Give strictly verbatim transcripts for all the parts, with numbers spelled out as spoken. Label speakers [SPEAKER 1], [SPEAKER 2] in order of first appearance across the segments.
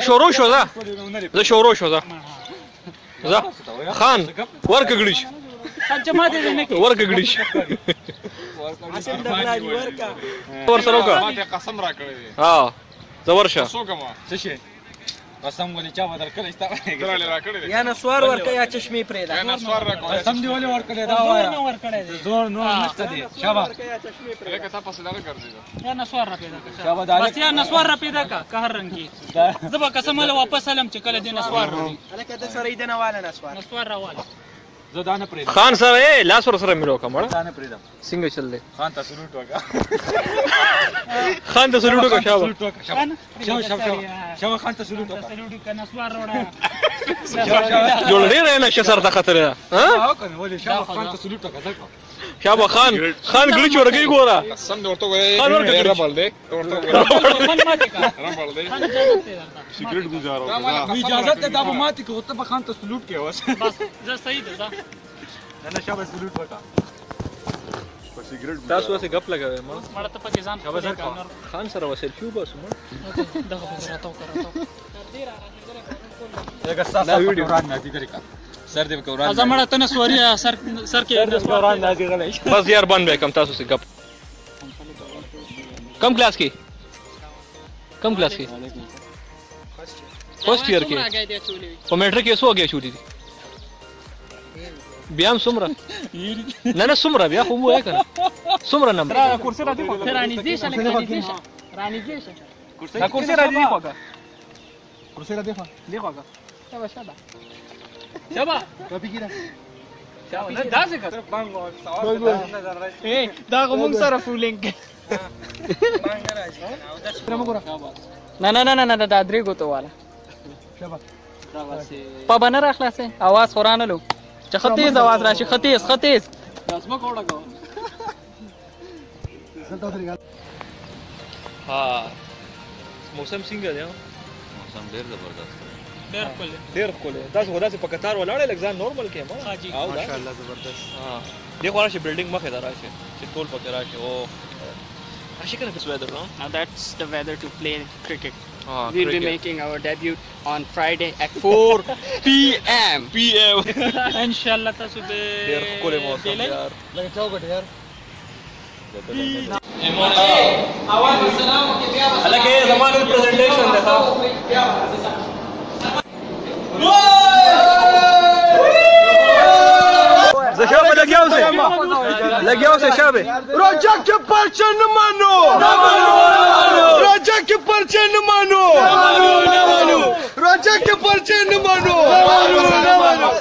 [SPEAKER 1] شروع شو ذا ذا شروع شو ذا ذا خان ورك قريش ورك قريش ور سروکا
[SPEAKER 2] ما ته قسم را کړی
[SPEAKER 1] ها زورشه
[SPEAKER 2] سوګما
[SPEAKER 3] څه شي قسم ولې چا بدل کړی ستا
[SPEAKER 2] کړل را کړی
[SPEAKER 4] یا نسوار ورکه یا چشمې پرې ده
[SPEAKER 2] یا نسوار را کړی
[SPEAKER 3] قسم دی ولې ور کړی دا وای زور نور نشته دی شابه
[SPEAKER 2] لکه تاسو لاره ګرځیدو
[SPEAKER 5] یا نسوار را پیدا کا
[SPEAKER 3] شابه دا
[SPEAKER 5] بس یا نسوار را پیدا کا قهر رنگ کی زبا قسم له واپس سلام چې کله دې نسوار راوي
[SPEAKER 4] الکه د سره دې نه والا نسوار
[SPEAKER 5] نسوار راواله
[SPEAKER 3] زه دا نه پرېږدم
[SPEAKER 1] خان سره اے لاس ور سره ملو کا مړه
[SPEAKER 3] دا نه پرېږدم
[SPEAKER 1] څنګه چل دی
[SPEAKER 3] خان تاسو لوټ وکا
[SPEAKER 1] خان ته سلوټو کا شابه
[SPEAKER 3] شابه شابه شابه خان تاسو لوټ وکا
[SPEAKER 5] سلوټ کا نسوار روړه
[SPEAKER 1] جوړ ډیر نه شسر ته خطر ها
[SPEAKER 3] ها کنه ولې شابه خان تاسو لوټ وکا ځکه
[SPEAKER 1] شابه خان خان ګړي ورګي ګورا
[SPEAKER 2] قسم دې ورته وای ربل دی ورته
[SPEAKER 5] خان ماته کا
[SPEAKER 2] ربل دی
[SPEAKER 5] خان اجازه ته درته
[SPEAKER 2] سیګریټ گزارو
[SPEAKER 3] اجازه ته دا به ماته کو ته به خان تاسو لوټ کې اوس
[SPEAKER 5] بس زه صحیح ده
[SPEAKER 3] نه شابه لوټ وکا
[SPEAKER 1] تاسو واسه غپ لګوي ما
[SPEAKER 5] مړه ته پکې ځان خبر کا
[SPEAKER 1] خان سره وسل شو بس ما
[SPEAKER 5] دغه خبره تاو کراته
[SPEAKER 3] دغه ساسا ویډیو وران نازي طریقہ سر دې وکوران
[SPEAKER 5] ازه مړه ته نسواري سر سر کې نسوار
[SPEAKER 3] نازي غلای
[SPEAKER 1] بس یار باندې کم تاسو سے غپ کم کلاس کی کم کلاس کی فرست ایئر کې په میټرک کې سو غیا شوټی دي بیا هم سمره نه نه سمره بیا خو مو کنه سمره نمبر
[SPEAKER 5] را کورسي را دي خو راني دي شل راني دي راني دي
[SPEAKER 4] دا کورسي را دي خوګه
[SPEAKER 3] کورسي را دی خو
[SPEAKER 4] دی خوګه
[SPEAKER 5] شابه شابه شابه
[SPEAKER 4] کاپی کیدا
[SPEAKER 5] شابه نه دا څه کړ
[SPEAKER 4] بانګو سوال
[SPEAKER 5] اے دا کوم سره فولینګ
[SPEAKER 4] بانګ راځي او دا څه
[SPEAKER 5] شابه نه نه نه نه دا درې ګوتو والا
[SPEAKER 4] شابه
[SPEAKER 5] دا واسه په بنر اخلاصه आवाज خورانه لو چې خطیز आवाज راشي خطیز خطیز لازم کوړه کو
[SPEAKER 1] ها موسم څنګه دی
[SPEAKER 3] موسم ډیر زبردست
[SPEAKER 5] ډېر کول
[SPEAKER 1] ډیر کوله تاسو خدا سي په قطار ولاړې لګ ځان نورمال کې ما
[SPEAKER 5] حاجی
[SPEAKER 3] ماشاءالله زبردست
[SPEAKER 1] ها دی خو راشي بلډینګ مخه دراشي چې ټول پکې راشي او راشي کنه په سویدر نو
[SPEAKER 6] Now that's the weather to play cricket.
[SPEAKER 1] ها
[SPEAKER 6] We'll be making our debut on Friday at four p m
[SPEAKER 1] پی ام
[SPEAKER 5] ان شاء الله تاسو به
[SPEAKER 1] ډیر کوله موسم یار
[SPEAKER 3] لکه چوکټ یار
[SPEAKER 4] اواز السلام کې بیا
[SPEAKER 1] الکه زمانه پریزنټیشن ده زشابه لګیاو سه لګیاو سه شابه
[SPEAKER 7] راجا के पर्चे न मानो न मानो राजा के पर्चे न मानो न मानो न मानो राजा के पर्चे न मानो न मानो न मानो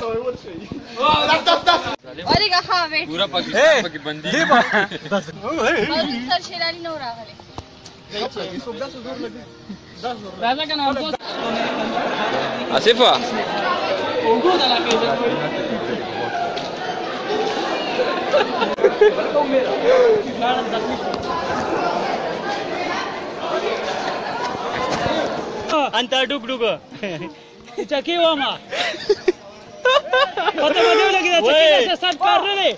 [SPEAKER 8] अरे कहा वेट
[SPEAKER 3] पूरा पाकिस्तान पकी बंदी
[SPEAKER 8] सर शेरानी नौ रागले
[SPEAKER 5] राजा का नाम को
[SPEAKER 1] आसिफा
[SPEAKER 5] وګورئ دا کې انت ډوګ ډوګ چکی و ما پته مې لګی دا چکی سره سب کار نه دی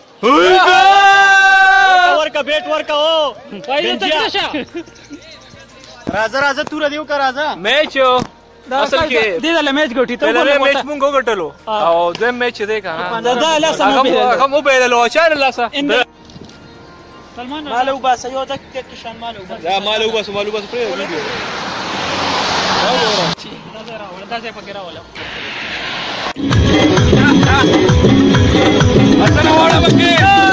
[SPEAKER 5] ورکا بیٹ ورکا او پایله تکشه
[SPEAKER 4] راځه راځه تور دیو کا راځه
[SPEAKER 1] میچ اصل کې
[SPEAKER 5] دې له میچ ګټی ته
[SPEAKER 1] له میچ مونږ وګټلو او د میچ دی کنه
[SPEAKER 5] دا دا لا سم به
[SPEAKER 1] هغه مو به له چار لاسه
[SPEAKER 5] سلمان
[SPEAKER 4] مالو بس یو دک ټک شان مالو بس
[SPEAKER 1] دا مالو بس مالو بس پرې ویډیو
[SPEAKER 5] دا زرا ولا دا ځای پکې راولا
[SPEAKER 1] اصل وړه بکې